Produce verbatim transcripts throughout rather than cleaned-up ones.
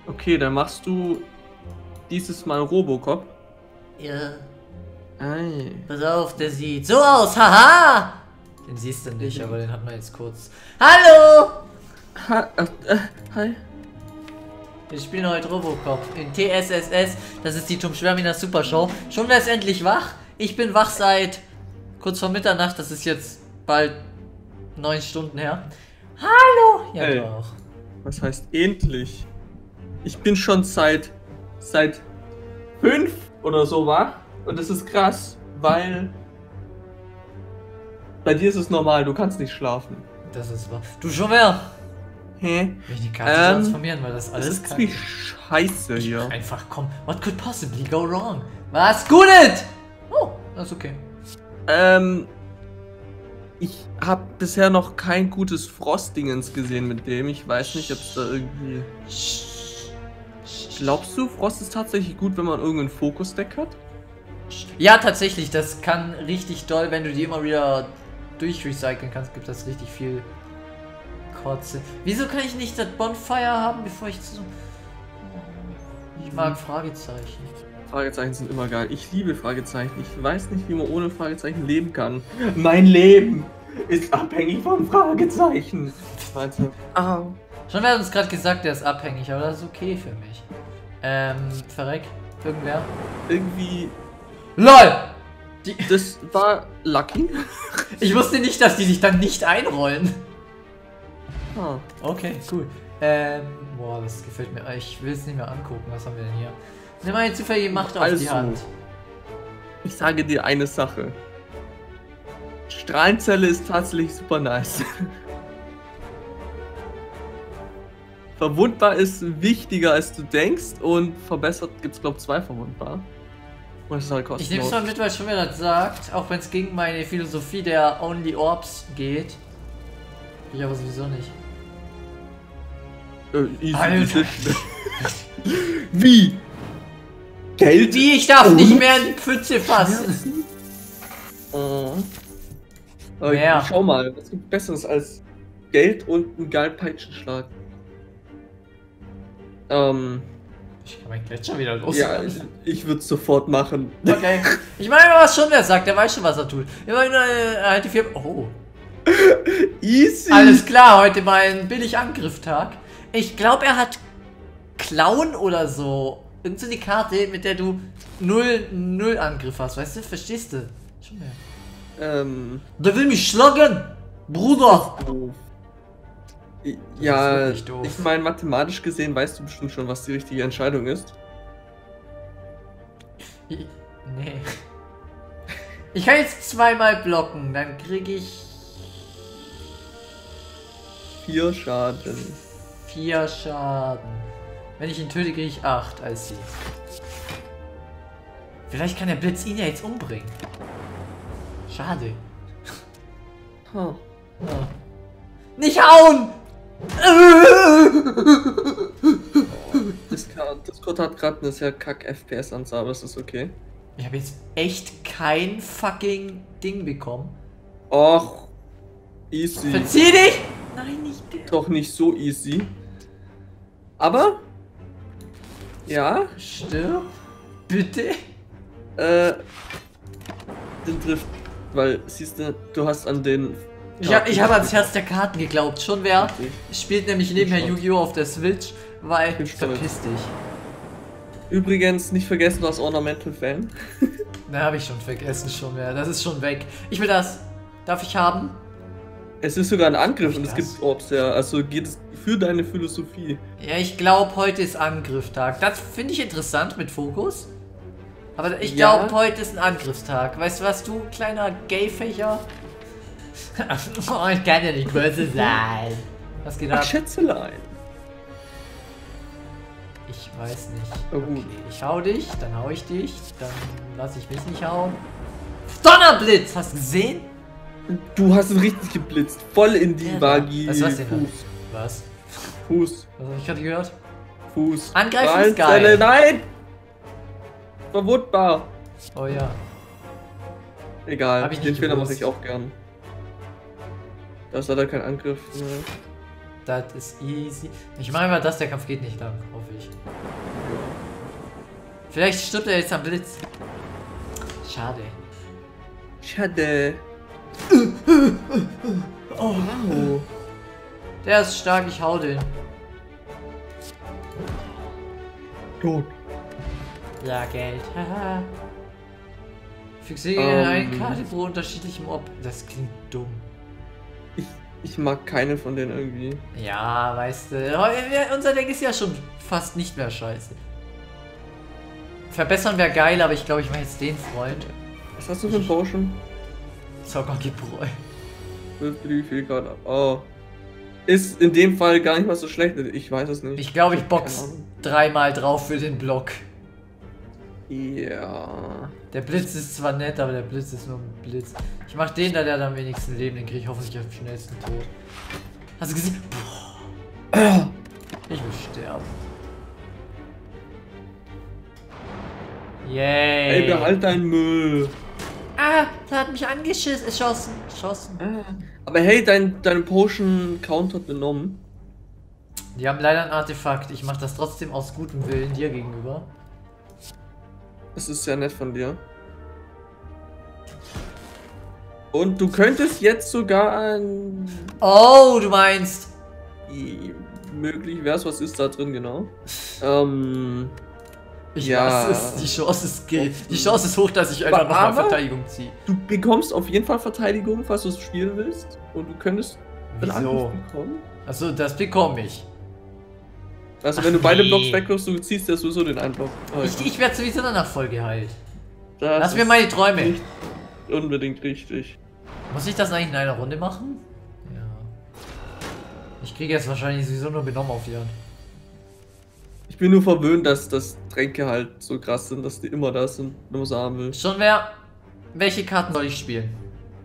Okay, dann machst du dieses Mal Robocop. Ja. Ei. Pass auf, der sieht so aus, haha! Den siehst du nicht, aber den hat man jetzt kurz. Hallo! Ha, äh, äh, hi. Wir spielen heute Robocop in T S S S. Das ist die Tom Schwerminer Super Show. Schon wer ist endlich wach? Ich bin wach seit kurz vor Mitternacht. Das ist jetzt bald neun Stunden her. Hallo! Ja, Hey. du auch. Was heißt endlich? Ich bin schon seit seit fünf oder so wach und das ist krass, weil bei dir ist es normal, du kannst nicht schlafen. Das ist wahr. Du schon wer? Hä? Will ich die Karte Ähm, transformieren, weil das alles Das ist kann. ziemlich scheiße Ich hier. mach einfach, komm. What could possibly go wrong? Was? Gut it! Oh, das ist okay. Ähm, ich habe bisher noch kein gutes Frost-Dingens gesehen mit dem. Ich weiß nicht, ob es da irgendwie... Glaubst du, Frost ist tatsächlich gut, wenn man irgendeinen Fokus-Deck hat? Ja, tatsächlich, das kann richtig doll, wenn du die immer wieder durchrecyceln kannst, gibt das richtig viel Kotze. Wieso kann ich nicht das Bonfire haben, bevor ich zu... Ich mag Fragezeichen. Fragezeichen sind immer geil. Ich liebe Fragezeichen. Ich weiß nicht, wie man ohne Fragezeichen leben kann. Mein Leben ist abhängig von Fragezeichen. Warte. Au. Schon wer hat uns gerade gesagt, der ist abhängig, aber das ist okay für mich. Ähm, verreck. Irgendwer? Irgendwie... LOL! Die, Das war lucky. ich wusste nicht, dass die sich dann nicht einrollen. Ah. Okay, cool. Ähm, boah, das gefällt mir. Ich will es nicht mehr angucken. Was haben wir denn hier? Nimm mal die zufällige Macht auf die Also, Hand. Ich sage dir eine Sache. Strahlenzelle ist tatsächlich super nice. Verwundbar ist wichtiger als du denkst und verbessert gibt es glaube ich zwei verwundbar. Und das ist halt Ich nehme es kostenlos. mal mit, weil schon wer das sagt, auch wenn es gegen meine Philosophie der Only Orbs geht. Ich aber sowieso nicht. Äh, easy Alter. decision. Wie? Geld? Wie, ich darf Und? nicht mehr in die Pfütze fassen. Oh. Aber Mehr. schau mal, was gibt Besseres als Geld und einen geilen Peitschenschlag? Ähm, Ich kann meinen Gletscher wieder los. ja, ich, ich würde es sofort machen. Okay. Ich meine, was schon wer sagt, der weiß schon, was er tut. Ich meine, äh, halt die vier. Oh. Easy! Alles klar, heute mein Billig-Angriff-Tag. Ich glaube, er hat Clown oder so. Irgend so die Karte, mit der du null, null Angriff hast, weißt du? Verstehst du? Schon mehr. Ähm, Der will mich schlagen! Bruder! doof. I- ist Ja, wirklich doof. ich meine, mathematisch gesehen weißt du bestimmt schon, was die richtige Entscheidung ist. Ich, nee. Ich kann jetzt zweimal blocken, dann kriege ich Vier Schaden. vier Schaden. Wenn ich ihn töte, kriege ich acht als sie. Vielleicht kann der Blitz ihn ja jetzt umbringen. Schade. Huh. Ja. Nicht hauen! Discord, Discord hat gerade eine sehr kack F P S-Anzahl, aber es ist okay. Ich habe jetzt echt kein fucking Ding bekommen. Och, easy. Verzieh dich! Nein, nicht der. Doch nicht so easy. Aber, ja, Stirb. Bitte. äh, den trifft, weil, siehst du, du hast an den... Ich habe ich hab ans Herz der Karten geglaubt. Schon wer Richtig. spielt nämlich nebenher stolz. Yu-Gi-Oh! Auf der Switch, weil bin stolz. verpiss dich. Übrigens, nicht vergessen, du hast Ornamental Fan. Na, habe ich schon vergessen, schon mehr. Das ist schon weg. Ich will das. Darf ich haben? Es ist sogar ein Angriff Ich und es das? gibt Orbs, ja. Also geht es für deine Philosophie. Ja, ich glaube, heute ist Angriffstag. Das finde ich interessant mit Fokus. Aber ich Ja. glaube, heute ist ein Angriffstag. Weißt du was, du kleiner Gayfächer? Oh, ich kann ja nicht böse sein. Was geht Ach, ab? Schätzelein. Ich weiß nicht. Oh, gut. Okay, ich hau dich, dann hau ich dich, dann lass ich mich nicht hauen. Donnerblitz! Hast du gesehen? Du hast ihn richtig geblitzt. Voll in die Ja, Vagi. was war's denn da? Fuß. Was? Fuß. Was hab ich gerade gehört? Fuß. Angreifen ist Strahlenzelle, geil. Nein! Verwundbar. Oh ja. Egal, Hab ich den nicht Fehler mache gewusst. ich auch gern. Da ist leider kein Angriff. Ne? Das ist easy. Ich meine mal, dass der Kampf geht nicht lang, hoffe ich. Vielleicht stirbt er jetzt am Blitz. Schade. Schade. Oh, wow. Der ist stark, ich hau den. Tot. Ja, Geld. Haha. Fixiere Um, eine Karte pro unterschiedlichem Ob. Das klingt dumm. Ich, ich mag keine von denen irgendwie. Ja, weißt du. Unser Deck ist ja schon fast nicht mehr scheiße. Verbessern wäre geil, aber ich glaube, ich mache jetzt den Freund. Was hast du für ein Potion? Zockergebräu. Wie viel gerade ab? Oh. Ist in dem Fall gar nicht mal so schlecht. Ich weiß es nicht. Ich glaube, ich box dreimal drauf für den Block. Ja. Der Blitz ist zwar nett, aber der Blitz ist nur ein Blitz. Ich mach den da, der hat am wenigsten Leben, den kriege ich hoffentlich am schnellsten tot. Hast du gesehen? Boah. Ich will sterben. Yay. Ey, behalt deinen Müll. Ah, der hat mich angeschissen, erschossen, erschossen. Ah. Aber hey, dein, dein Potion-Count hat genommen. Die haben leider ein Artefakt. Ich mache das trotzdem aus gutem Willen dir gegenüber. Das ist sehr nett von dir. Und du könntest jetzt sogar ein... Oh, du meinst... Möglich wär's, was ist da drin genau? ähm... Ich ja. weiß es, die Chance ist die Chance ist hoch, dass ich einfach nochmal Verteidigung ziehe. Du bekommst auf jeden Fall Verteidigung, falls du es spielen willst. Und du könntest einen Wieso? Angriff bekommen. Achso, das bekomme ich. Also Ach wenn du beide nee. Blocks wegläufst, du ziehst ja sowieso den einen Block. Oh, Ich, ich werde sowieso danach voll geheilt. das Lass mir ist meine Träume. nicht unbedingt richtig. Muss ich das eigentlich in einer Runde machen? Ja. Ich kriege jetzt wahrscheinlich sowieso nur benommen auf die Hand. Ich bin nur verwöhnt, dass, dass Tränke halt so krass sind, dass die immer da sind, wenn man sie haben will. Schon wer? Welche Karten soll ich spielen?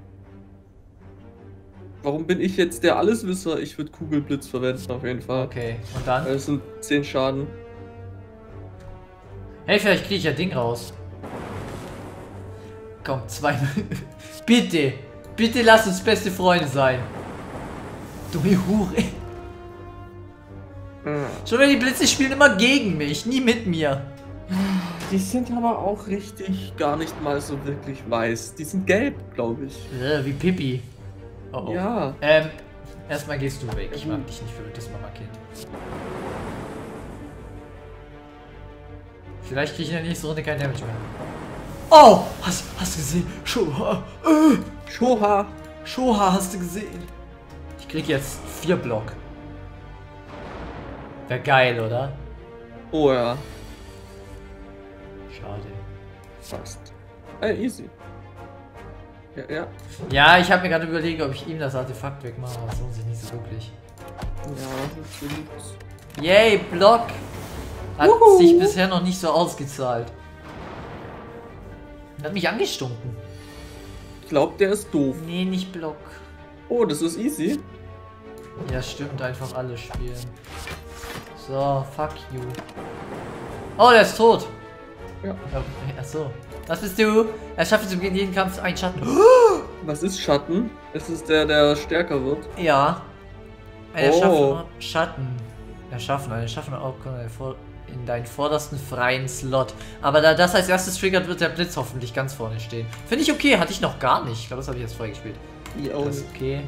Warum bin ich jetzt der Alleswisser? Ich würde Kugelblitz verwenden, auf jeden Fall. Okay, und dann? Das sind zehn Schaden. Hey, vielleicht kriege ich ja Ding raus. Komm, zwei. Bitte, bitte lass uns beste Freunde sein. Du Hure. Schon wenn die Blitze spielen immer gegen mich, nie mit mir. Die sind aber auch richtig gar nicht mal so wirklich weiß. Die sind gelb, glaube ich. Äh, wie Pippi. Oh, oh. Ja. Ähm, erstmal gehst du weg. Ich mag dich nicht für das Mama-Kind. Vielleicht kriege ich in der nächsten Runde kein Damage mehr. Oh! Hast, hast du gesehen? Shoha! Äh, Shoha! Shoha, hast du gesehen? Ich krieg jetzt vier Block. Wäre geil, oder? Oh ja. Schade. Fast. Ey, easy. Ja, ja. Ja, ich habe mir gerade überlegt, ob ich ihm das Artefakt wegmache, aber das lohnt sich nicht so wirklich. Ja, natürlich. Yay, Block! Hat Uhu. sich bisher noch nicht so ausgezahlt. Hat mich angestunken. Ich glaube, der ist doof. Nee, nicht Block. Oh, das ist easy. Ja, stimmt, einfach alle spielen. So, fuck you. Oh, der ist tot. Ja. Achso. Was bist du? Er schafft zu Beginn jeden Kampf einen Schatten. Was ist Schatten? Ist es der, der stärker wird? Ja. Er Oh. schafft Schatten. Erschaffen, eine schaffende Aufgabe in deinen vordersten freien Slot. Aber da das als erstes triggert, wird der Blitz hoffentlich ganz vorne stehen. Finde ich okay, hatte ich noch gar nicht. Ich glaube, das habe ich jetzt vorher gespielt. Ja, Das ist okay.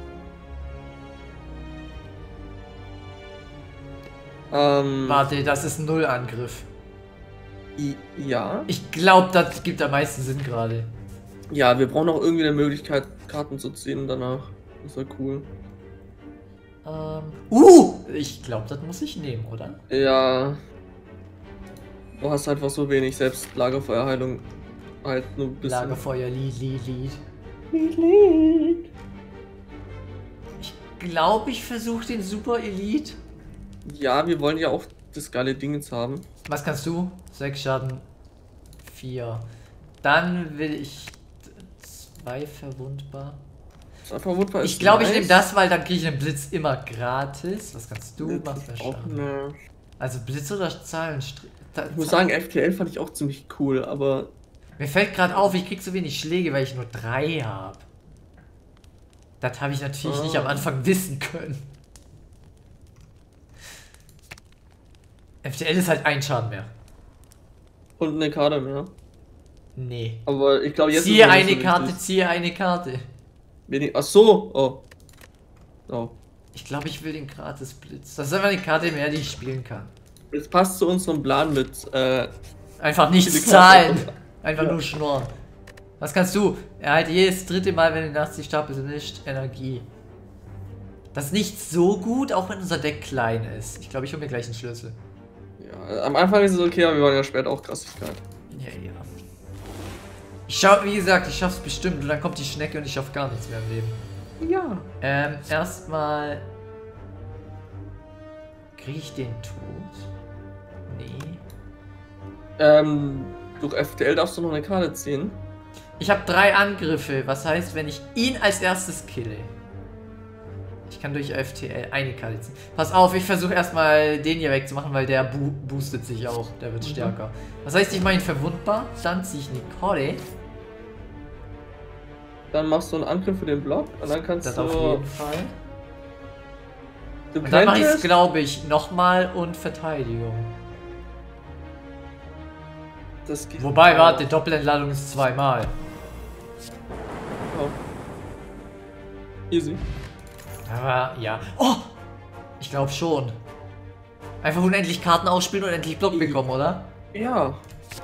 Ähm, Warte, das ist ein Null-Angriff. i- ja. Ich glaube, das gibt am meisten Sinn gerade. Ja, wir brauchen auch irgendwie eine Möglichkeit, Karten zu ziehen danach. Das wäre cool. Ähm. Uh! Ich glaube, das muss ich nehmen, oder? Ja. Du hast einfach so wenig, selbst Lagerfeuerheilung halt nur ein bisschen. Lagerfeuer, Lied, Lied, Lied. Lied, Lied. Ich glaube, ich versuche den Super Elite. Ja, wir wollen ja auch das geile Dingens haben. Was kannst du? sechs Schaden. vier. Dann will ich zwei verwundbar. Das ist einfach wunderbar. Ich glaube, ich nehme das, weil dann kriege ich den Blitz immer gratis. Was kannst du? Das Machst ist du auch Schaden. eine... Also Blitz oder Zahlen? Ich muss sagen, F T L fand ich auch ziemlich cool, aber... Mir fällt gerade auf, ich krieg so wenig Schläge, weil ich nur drei habe. Das habe ich natürlich Oh. nicht am Anfang wissen können. F T L ist halt ein Schaden mehr. Und eine Karte mehr. Nee. Aber ich glaube jetzt. Ziehe ist es eine nicht so Karte, wichtig. ziehe eine Karte. Wenig. Ach so. Oh. Oh. Ich glaube, ich will den gratis Blitz. Das ist einfach eine Karte mehr, die ich spielen kann. Es passt zu unserem Plan mit. Äh, Einfach nichts viele zahlen. Karten. Einfach Ja. nur schnorren. Was kannst du? Erhalte jedes dritte Mal, wenn du nachts die Stapel nicht Energie. Das ist nicht so gut, auch wenn unser Deck klein ist. Ich glaube, ich hole mir gleich einen Schlüssel. Ja, am Anfang ist es okay, aber wir wollen ja später auch Krassigkeit. Ja, ja. Ich schau, wie gesagt, ich schaff's bestimmt. Und dann kommt die Schnecke und ich schaff gar nichts mehr im Leben. Ja. Ähm, erstmal. Kriege ich den tot? Nee. Ähm, durch F T L darfst du noch eine Karte ziehen. Ich habe drei Angriffe. Was heißt, wenn ich ihn als erstes kille? Ich kann durch F T L eine Karte ziehen. Pass auf, ich versuche erstmal den hier wegzumachen, weil der bo boostet sich auch. Der wird Mhm. stärker. Das heißt, ich mache ihn verwundbar. Dann ziehe ich Nicole. Dann machst du einen Angriff für den Block und dann kannst Das du. auf jeden Fall. Du Und dann mache ich es, könntest. glaube ich, nochmal und Verteidigung. Das geht Wobei, auch. warte, Doppelentladung ist zweimal. Oh. Easy. Aber ja. Oh! Ich glaube schon. Einfach unendlich Karten ausspielen und endlich Block bekommen, oder? Ja.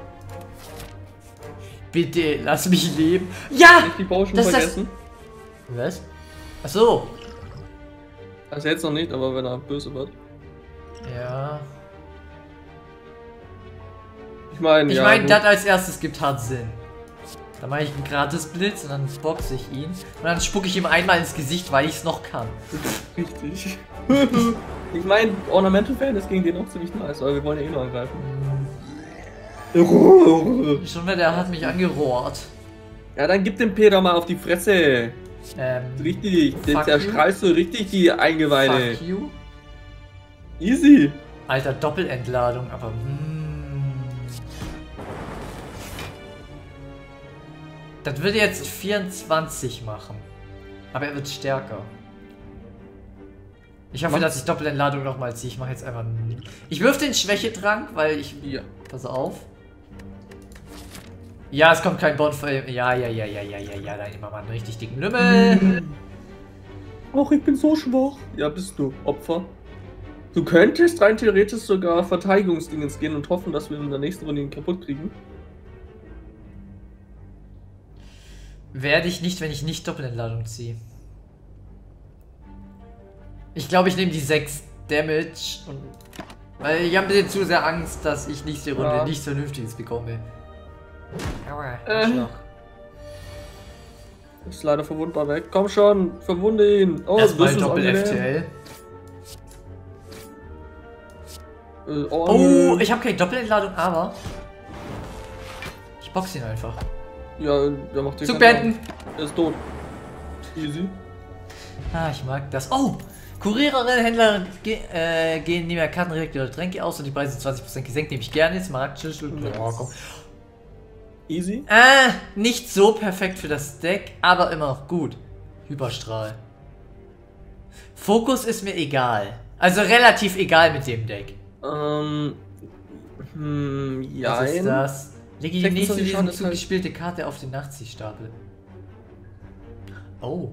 Bitte, lass mich leben. Ja! Nicht die Potion Das ist das- vergessen. Was? Ach so. Also jetzt noch nicht, aber wenn er böse wird. Ja. Ich meine, Ich ja. meine, gut. das als erstes gibt hart Sinn. Dann mache ich einen gratis Blitz und dann boxe ich ihn. Und dann spucke ich ihm einmal ins Gesicht, weil ich es noch kann. Richtig. Ich meine, Ornamental Fan ist gegen den auch ziemlich nice, weil wir wollen ja eh noch angreifen. Schon wieder, der hat mich angerohrt. Ja, dann gib dem Peter mal auf die Fresse. Ähm, Richtig, den Fuck zerstreifst du richtig die Eingeweide. fuck you. Easy. Alter, Doppelentladung, aber mm. Das würde jetzt vierundzwanzig machen. Aber er wird stärker. Ich hoffe, Mach- dass ich Doppelentladung nochmal ziehe. Ich mache jetzt einfach. Ich wirf den Schwächetrank, weil ich. Ja. Pass auf. Ja, es kommt kein Bonfire. Ja, ja, ja, ja, ja, ja, ja. Da immer mal einen richtig dicken Lümmel. Och, ich bin so schwach. Ja, bist du. Opfer. Du könntest rein theoretisch sogar Verteidigungsdingens gehen und hoffen, dass wir in der nächsten Runde ihn kaputt kriegen. Werde ich nicht, wenn ich nicht Doppelentladung ziehe. Ich glaube, ich nehme die sechs Damage. Und weil ich habe ein bisschen zu sehr Angst, dass ich nächste Runde Ja. nichts Vernünftiges bekomme. Aua, Äh. Arschloch. Ist leider verwundbar weg. Komm schon, verwunde ihn. Oh, Erstmal das ist Doppel-F T angenehm. L. Äh, oh, Oh, nö. ich habe keine Doppelentladung, aber ich box ihn einfach. Ja, der macht Zug keinen beenden. Schaden. Er ist tot. Easy. Ah, ich mag das. Oh! Kuriererin, Händler ge äh, gehen nie mehr Karten, Reakte oder Tränke aus und die Preise sind zwanzig Prozent gesenkt. Nehme ich gerne. Smaragdschlüssel. Oh, komm. Easy. Äh, nicht so perfekt für das Deck, aber immer noch gut. Hyperstrahl. Fokus ist mir egal. Also relativ egal mit dem Deck. Ähm. Hm, ja. Was ist das? Lege die nächste sechsundzwanzig diesen Schaden ist Zug halt- gespielte Karte auf den Nachziehstapel. Oh.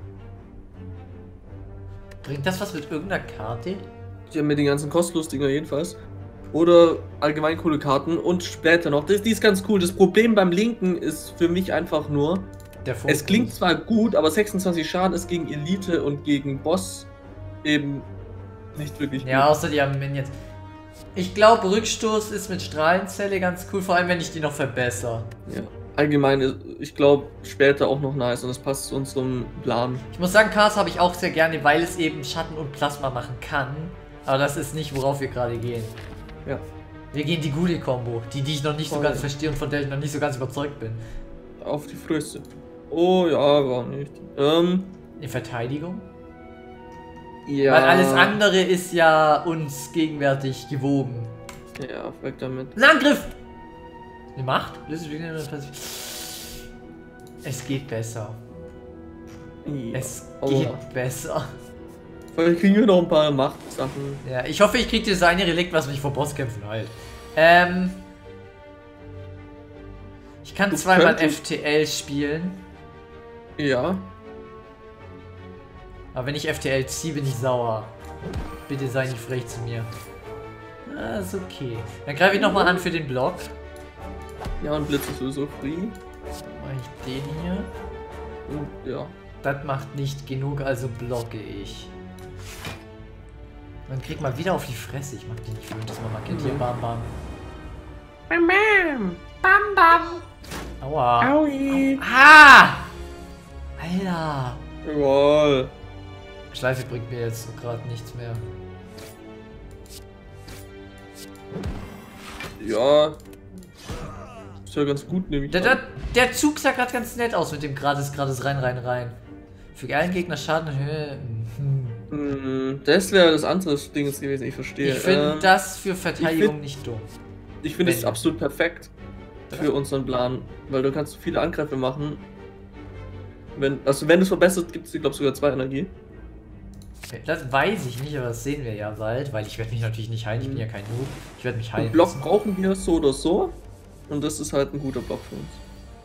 Bringt das was mit irgendeiner Karte? Die haben mir die ganzen Kostlos-Dinger jedenfalls. Oder allgemein coole Karten und später noch. Das, die ist ganz cool. Das Problem beim Linken ist für mich einfach nur, Der Fokus. es klingt zwar gut, aber sechsundzwanzig Schaden ist gegen Elite und gegen Boss eben nicht wirklich Ja, außer die haben Minions. Ich glaube, Rückstoß ist mit Strahlenzelle ganz cool, vor allem wenn ich die noch verbessere. gut. Ja. Allgemein, ist- ich glaube, später auch noch nice und das passt zu unserem Plan. Ich muss sagen, Chaos habe ich auch sehr gerne, weil es eben Schatten und Plasma machen kann. Aber das ist nicht, worauf wir gerade gehen. Ja. Wir gehen die Gully-Kombo, die, die ich noch nicht so Voll. ganz verstehe und von der ich noch nicht so ganz überzeugt bin. Auf die Fresse. Oh ja, gar nicht. Ähm, In Verteidigung? ja. Weil alles andere ist ja uns gegenwärtig gewogen. Ja, weg damit. Ein Angriff! Eine Macht? Es geht besser. Ja. Es aber- geht besser. Vielleicht kriegen wir noch ein paar Machtsachen. Ja, ich hoffe, ich kriege das eine Relikt, was mich vor Bosskämpfen heilt. Ähm. Ich kann Du zweimal könntest- F T L spielen. Ja. Aber wenn ich F T L ziehe, bin ich sauer. Bitte sei nicht frech zu mir. Ah, ist okay. Dann greife ich nochmal an für den Block. Ja, und Blitz ist sowieso free. Dann mache ich den hier. Und ja. Das macht nicht genug, also blocke ich. Dann krieg mal wieder auf die Fresse. Ich mag den nicht gewöhnt, dass man mal kennt. Hier, Mhm. bam, bam. Bam, bam. Bam, bam. Aua. Aui. Ah! Alter. Jawohl. Schleife bringt mir jetzt gerade nichts mehr. Ja. Ist ja ganz gut, nehme ich Der, an. der, der Zug sah gerade ganz nett aus mit dem gratis, gratis rein, rein, rein. Für einen Gegner Schadenhöhe. Hm. Hm, das wäre das andere Ding gewesen, ich verstehe. Ich finde Ähm, das für Verteidigung find- nicht dumm. Ich finde es Wenn- absolut perfekt für unseren Plan, weil du kannst viele Angriffe machen. Wenn, also wenn du es verbessert, gibt es, glaube ich, sogar zwei Energie. Das weiß ich nicht, aber das sehen wir ja bald, weil ich werde mich natürlich nicht heilen, ich bin ja kein Noob. Ich werde mich heilen. Den Block müssen. brauchen wir so oder so. Und das ist halt ein guter Block für uns.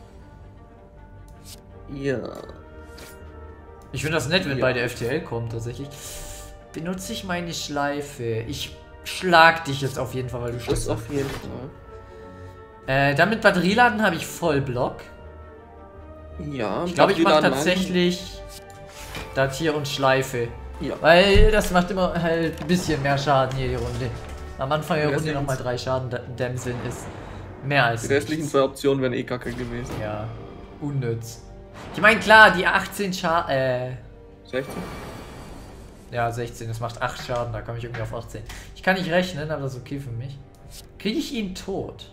Ja. Ich finde das nett, wenn Ja. beide F T L kommen, tatsächlich. Benutze ich meine Schleife. Ich schlag dich jetzt auf jeden Fall, weil du Das schlägst. auf jeden Fall. Äh, dann mit Batterieladen habe ich voll Block. Ja, Ich glaube, ich mache Batterieladen tatsächlich das hier und Schleife. Ja. Weil das macht immer halt ein bisschen mehr Schaden jede Runde. Am Anfang der Ja, Runde das nochmal drei Schaden dä- dämseln ist mehr als Die restlichen nichts. zwei Optionen wären eh kacke gewesen. Ja, unnütz. Ich meine, klar, die achtzehn Schaden, äh, sechzehn? ja, sechzehn, das macht acht Schaden, da komme ich irgendwie auf achtzehn. Ich kann nicht rechnen, aber das ist okay für mich. Kriege ich ihn tot?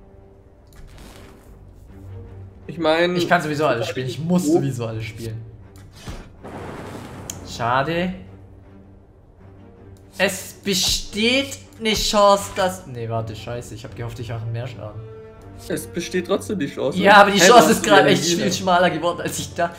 Ich meine. Ich kann sowieso alles spielen, ich muss sowieso alles spielen. Schade. Es besteht eine Chance, dass... Ne, warte, scheiße, ich habe gehofft, ich mache mehr Schaden. Es besteht trotzdem die Chance. Ja, aber die Hey, Chance wo ist hast du gerade die echt Energie viel her? schmaler geworden, als ich dachte.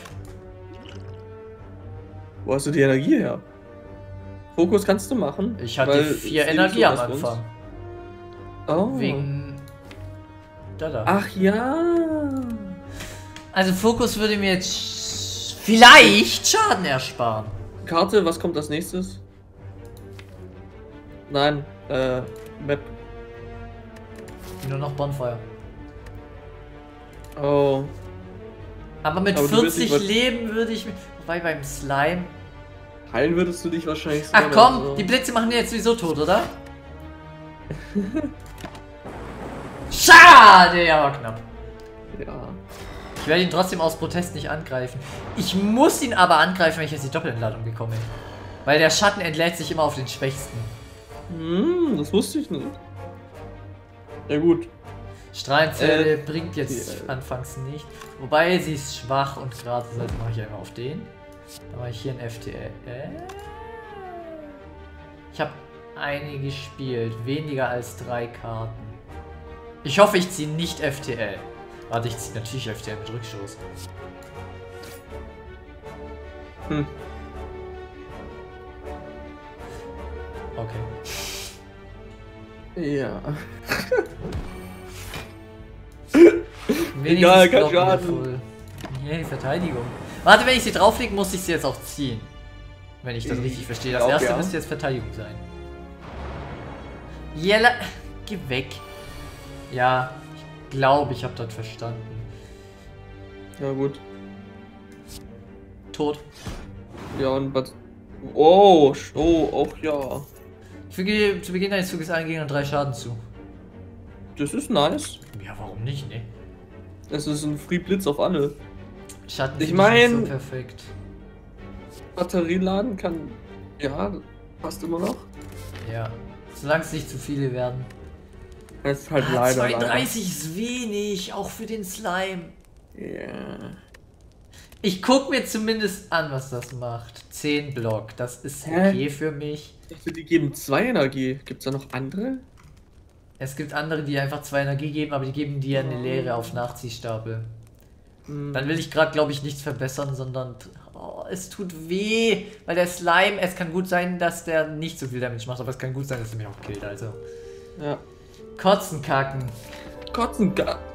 Wo hast du die Energie her? Fokus kannst du machen. Ich hatte weil vier es eh Energie so am was für uns- Anfang. Oh. Wegen... Da, da. Ach ja. Also Fokus würde mir jetzt sch- vielleicht Schaden ersparen. Karte, was kommt als nächstes? Nein, äh, Map. Nur noch Bonfire. Oh. Aber mit Aber du willst vierzig nicht was- Leben würde ich... Wobei beim Slime... Heilen würdest du dich wahrscheinlich Ach sogar komm, so. die Blitze machen den jetzt sowieso tot, oder? Schade, ja, war knapp. Ja. Ich werde ihn trotzdem aus Protest nicht angreifen. Ich muss ihn aber angreifen, wenn ich jetzt die Doppelentladung bekomme. Weil der Schatten entlädt sich immer auf den Schwächsten. Hm, das wusste ich nicht. Ja gut. Strahlenzelle Äh, bringt jetzt die, äh, anfangs nicht. Wobei sie ist schwach und gratis, also mache ich einfach auf den. Dann mache ich hier ein F T L. Äh? Ich habe eine gespielt, weniger als drei Karten. Ich hoffe, ich ziehe nicht F T L. Warte, ich ziehe natürlich F T L mit Rückstoß. Hm. Okay. Ja. Wenigstens Egal, kein blocken wir Schaden. voll. Yay, Verteidigung. Warte, wenn ich sie drauflege, muss ich sie jetzt auch ziehen. Wenn ich das Ich richtig verstehe. Das glaub, erste ja. müsste jetzt Verteidigung sein. Jella, geh weg. Ja, ich glaube, ich habe das verstanden. Ja gut. Tot. Ja und was? Oh, sch- oh, auch ja. Ich füge zu Beginn deines Zuges allen Gegnern drei Schaden zu. Das ist nice. Ja, warum nicht, ne? Es ist ein Free Blitz auf alle. Schatten Ich finde mein- nicht so perfekt. Batterieladen kann. Ja, passt immer noch. Ja. Solange es nicht zu viele werden. Es ist halt Ah, leider. zweiunddreißig ist wenig, auch für den Slime. Leider. Ja. Ich guck mir zumindest an, was das macht. zehn Block, das ist Hä? okay für mich. Ich dachte, die geben zwei Energie. Gibt's da noch andere? Es gibt andere, die einfach zwei Energie geben, aber die geben dir eine Leere auf Nachziehstapel. Hm. Dann will ich gerade, glaube ich, nichts verbessern, sondern Oh, es tut weh, weil der Slime, es kann gut sein, dass der nicht so viel Damage macht, aber es kann gut sein, dass er mich auch killt, also. Ja. Kotzen, kacken. Kotzen, kacken.